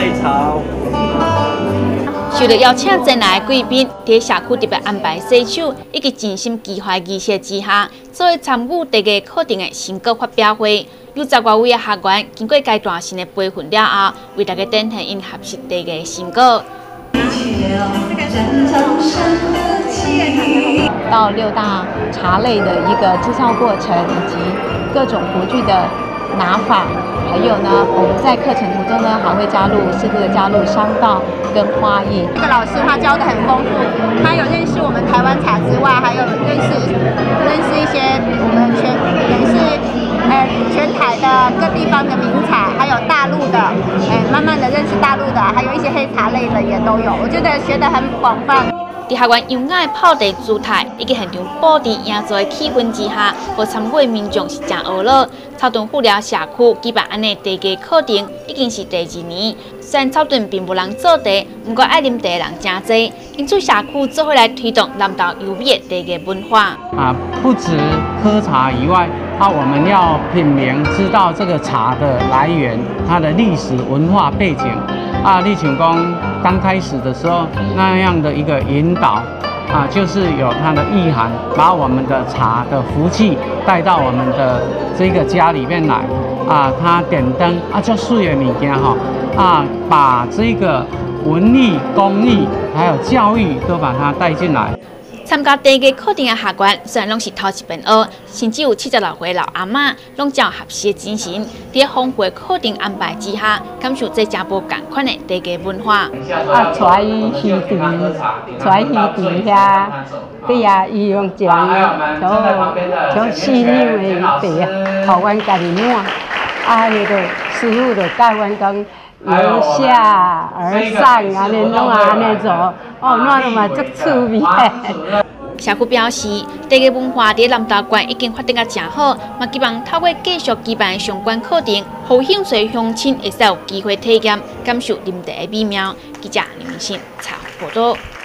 菜炒。 受到邀请前来的贵宾，在社区特别安排洗手以及尽心祈怀仪式之下，作为参与第个课程的成果发表会，有10多位的学员经过阶段性的培训了后，为大家展现因学习第个成果。 到6大茶类的一个制造过程，以及各种壶具的拿法。 还有呢，我们在课程途中呢，还会适度的加入商道跟花艺。 这个老师他教的很丰富，他有认识我们台湾茶之外，还有认识一些我们全台的各地方的名茶，还有大陆的，慢慢的认识大陆的，还有一些黑茶类的也都有。我觉得学得很广泛。 在学员优雅的泡茶姿态以及现场布置营造的气氛之下，和参与的民众是真热闹。草屯妇疗社区举办安尼第个课程已经是第2年，虽然草屯并无人做茶，不过爱啉茶的人真多，因此社区做伙来推动南投优美的茶个文化。 不止喝茶以外，我们要品茗，知道这个茶的来源，它的历史文化背景。你像讲刚开始的时候那样的一个引导。 就是有它的意涵，把我们的茶的福气带到我们的这个家里面来。它点灯就水的物件把这个文艺、公益还有教育都把它带进来。 参加第个课程的学员，虽然拢是头一遍学，甚至有76岁老阿嬷，拢照合适的精神，在丰富的课程安排之下，感受这真无共款的茶个文化。 带伊去地，带伊地遐，对啊，伊用一人像4两的茶，互阮家己满。那个师傅就教阮讲，由下而上，安尼拢安尼做，那嘛足趣味。 社区表示，茶个文化在南投县已经发展得真好，嘛希望透过继续举办相关课程，互有兴趣的乡亲会使有机会体验，感受啉茶的美妙。记者林明信采访报道。